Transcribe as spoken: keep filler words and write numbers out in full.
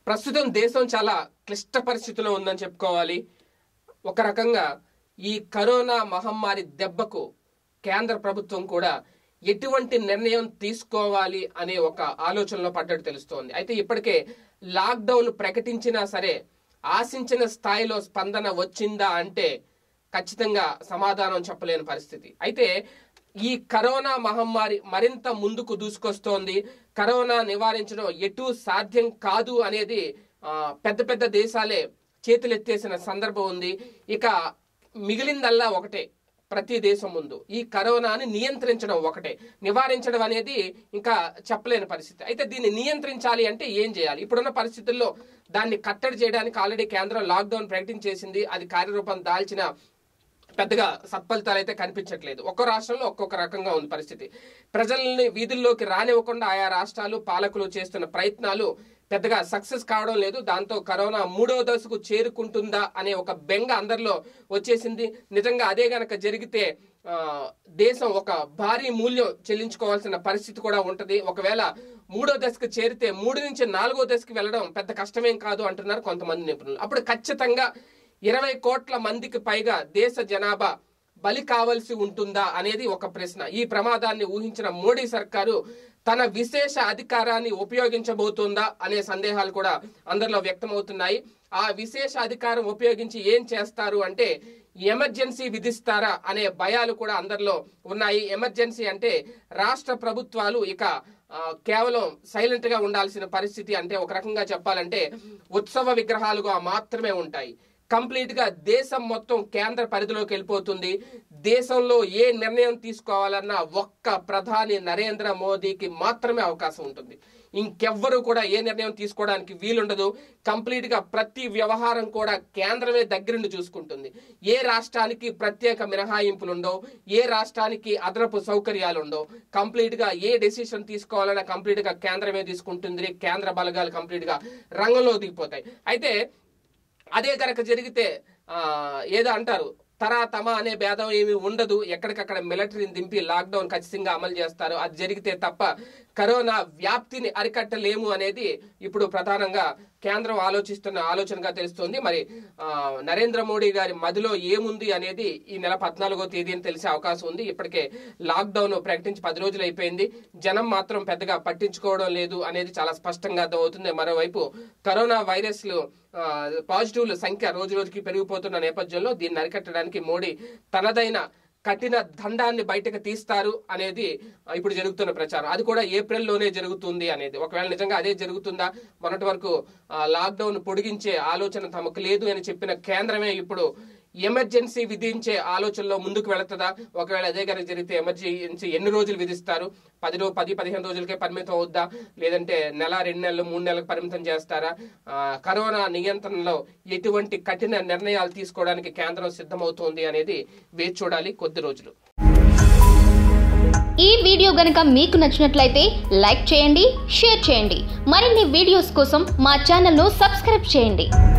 ప్రస్తుతం దేశం చాలా క్లిష్ట పరిస్థితిలో ఉందని చెప్పుకోవాలి. ఒక రకంగా ఈ కరోనా మహమ్మారి దెబ్బకు కేంద్ర ప్రభుత్వం కూడా ఎటువంటి నిర్ణయం తీసుకోవాలి అనే ఒక ఆలోచనలో పడ్డట్టు తెలుస్తోంది. అయితే ఇప్పటికే లాక్డౌన్ ప్రకటించినా సరే ఆశించిన స్థాయిలో స్పందన వచ్చిందా అంటే ఖచ్చితంగా సమాధానం చెప్పలేని పరిస్థితి. అయితే ఈ కరోనా మహమ్మారి మరింత ముందుకు దూసుకొస్తోంది. కరోనా నివారించడం ఎటూ సాధ్యం కాదు అనేది పెద్ద పెద్ద దేశాలే చేతులెత్తేసిన సందర్భం ఉంది. ఇక మిగిలిందల్లా ఒకటే, ప్రతి దేశం ముందు ఈ కరోనాని నియంత్రించడం ఒకటే, నివారించడం అనేది ఇంకా చెప్పలేని పరిస్థితి. అయితే దీన్ని నియంత్రించాలి అంటే ఏం చేయాలి? ఇప్పుడున్న పరిస్థితుల్లో దాన్ని కట్టడి చేయడానికి ఆల్రెడీ కేంద్రం లాక్డౌన్ ప్రకటించేసింది. అది కార్యరూపం దాల్చిన పెద్దగా సత్ఫలితాలు అయితే కనిపించట్లేదు. ఒక్కో రాష్ట్రంలో ఒక్కొక్క రకంగా ఉంది పరిస్థితి. ప్రజల్ని వీధుల్లోకి రానివ్వకుండా ఆయా రాష్ట్రాలు పాలకులు చేస్తున్న ప్రయత్నాలు పెద్దగా సక్సెస్ కావడం లేదు. దాంతో కరోనా మూడో దశకు చేరుకుంటుందా అనే ఒక బెంగ అందరిలో వచ్చేసింది. నిజంగా అదే గనక జరిగితే ఆ దేశం ఒక భారీ మూల్యం చెల్లించుకోవాల్సిన పరిస్థితి కూడా ఉంటది. ఒకవేళ మూడో దశకు చేరితే మూడు నుంచి నాలుగో దశకు వెళ్ళడం పెద్ద కష్టమేం కాదు అంటున్నారు కొంతమంది నిపుణులు. అప్పుడు ఖచ్చితంగా ఇరవై కోట్ల మందికి పైగా దేశ జనాభా బలి కావాల్సి ఉంటుందా అనేది ఒక ప్రశ్న. ఈ ప్రమాదాన్ని ఊహించిన మోడీ సర్కారు తన విశేష అధికారాన్ని ఉపయోగించబోతుందా అనే సందేహాలు కూడా అందరిలో వ్యక్తమవుతున్నాయి. ఆ విశేష అధికారం ఉపయోగించి ఏం చేస్తారు అంటే ఎమర్జెన్సీ విధిస్తారా అనే భయాలు కూడా అందరిలో ఉన్నాయి. ఎమర్జెన్సీ అంటే రాష్ట్ర ప్రభుత్వాలు ఇక కేవలం సైలెంట్ గా ఉండాల్సిన పరిస్థితి. అంటే ఒక రకంగా చెప్పాలంటే ఉత్సవ విగ్రహాలుగా మాత్రమే ఉంటాయి. కంప్లీట్ గా దేశం మొత్తం కేంద్ర పరిధిలోకి వెళ్ళిపోతుంది. దేశంలో ఏ నిర్ణయం తీసుకోవాలన్నా ఒక్క ప్రధాని నరేంద్ర మోదీకి మాత్రమే అవకాశం ఉంటుంది. ఇంకెవ్వరూ కూడా ఏ నిర్ణయం తీసుకోవడానికి వీలుండదు. కంప్లీట్ గా ప్రతి వ్యవహారం కూడా కేంద్రమే దగ్గరుండి చూసుకుంటుంది. ఏ రాష్ట్రానికి ప్రత్యేక మినహాయింపులు ఉండవు, ఏ రాష్ట్రానికి అదనపు సౌకర్యాలు ఉండవు. కంప్లీట్ గా ఏ డెసిషన్ తీసుకోవాలన్నా కంప్లీట్ గా కేంద్రమే తీసుకుంటుంది. కేంద్ర బలగాలు కంప్లీట్ గా రంగంలో దిగిపోతాయి. అయితే అదే కనుక జరిగితే ఆ ఏదో అంటారు తరా తమ అనే భేదం ఏమి ఉండదు. ఎక్కడికక్కడ మిలిటరీని దింపి లాక్డౌన్ ఖచ్చితంగా అమలు చేస్తారు. అది జరిగితే తప్ప కరోనా వ్యాప్తిని అరికట్టలేము అనేది ఇప్పుడు ప్రధానంగా కేంద్రం ఆలోచిస్తున్న ఆలోచనగా తెలుస్తోంది. మరి ఆ నరేంద్ర మోడీ గారి మదిలో ఏముంది అనేది ఈ నెల పద్నాలుగో తేదీని తెలిసే అవకాశం ఉంది. ఇప్పటికే లాక్డౌన్ ప్రకటించి పది రోజులు అయిపోయింది. జనం మాత్రం పెద్దగా పట్టించుకోవడం లేదు అనేది చాలా స్పష్టంగా అర్థమవుతుంది. మరోవైపు కరోనా వైరస్లు పాజిటివ్ల సంఖ్య రోజు రోజుకి పెరిగిపోతున్న నేపథ్యంలో దీన్ని అరికట్టడానికి మోడీ తనదైన కఠిన దండాన్ని బయటకు తీస్తారు అనేది ఇప్పుడు జరుగుతున్న ప్రచారం. అది కూడా ఏప్రిల్లోనే జరుగుతుంది అనేది. ఒకవేళ నిజంగా అదే జరుగుతుందా? మొన్నటి వరకు లాక్డౌన్ పొడిగించే ఆలోచన తమకు లేదు అని చెప్పిన కేంద్రమే ఇప్పుడు ఎమర్జెన్సీ విధించే ఆలోచనలో ముందుకు వెళుతుందా? ఒకవేళ అదే కనుక జరిగితే ఎమర్జెన్సీ ఎన్ని రోజులు విధిస్తారు? పది రో పది పదిహేను రోజులకే పరిమితం అవుద్దా? లేదంటే నెల రెండు నెలలు మూడు నెలలకు పరిమితం చేస్తారా? కరోనా నియంత్రణలో ఎటువంటి కఠిన నిర్ణయాలు తీసుకోవడానికి కేంద్రం సిద్ధమవుతోంది అనేది వేచి చూడాలి కొద్ది రోజులు. ఈ వీడియో గనుక మీకు నచ్చినట్లయితే లైక్ చేయండి, షేర్ చేయండి. మరిన్ని వీడియోస్ కోసం మా ఛానల్ను సబ్స్క్రైబ్ చేయండి.